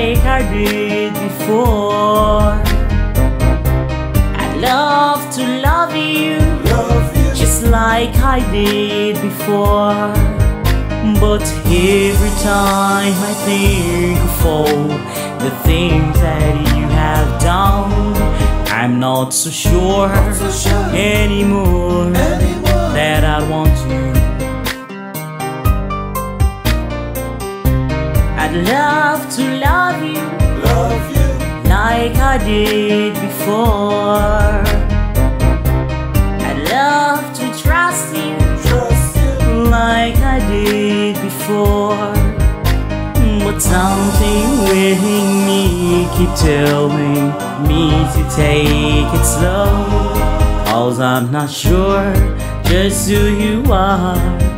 like I did before. I'd love to love you just like I did before. But every time I think of all the things that you have done, I'm not so sure anymore that I want you. I'd love to love you like I did before. I'd love to trust you like I did before. But something within me keep telling me to take it slow, 'cause I'm not sure just who you are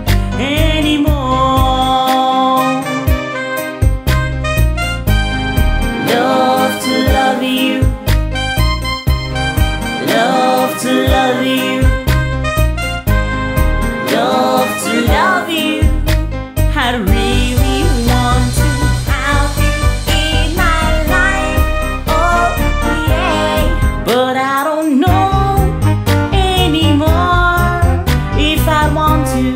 anymore. Love to love you, love to love you, love to love you. I really want to have you in my life, oh yeah. But I don't know anymore if I want to.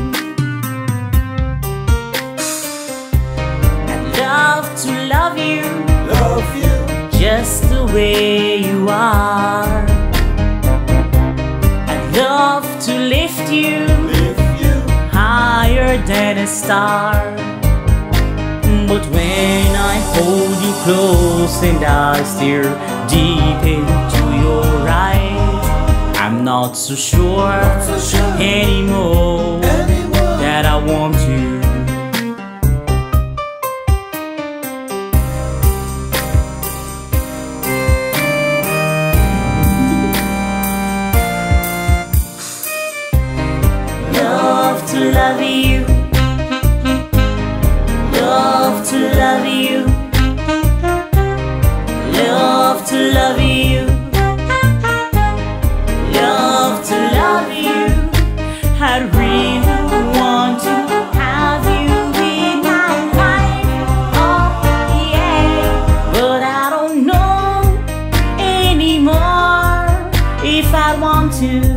I'd love to love you just the way you are. I'd love to lift you higher than a star. But when I hold you close and I stare deep into your eyes, I'm not so sure anymore that I want you. To love you, love to love you, love to love you, love to love you. I really want to have you in my life, oh yeah. But I don't know anymore if I want to.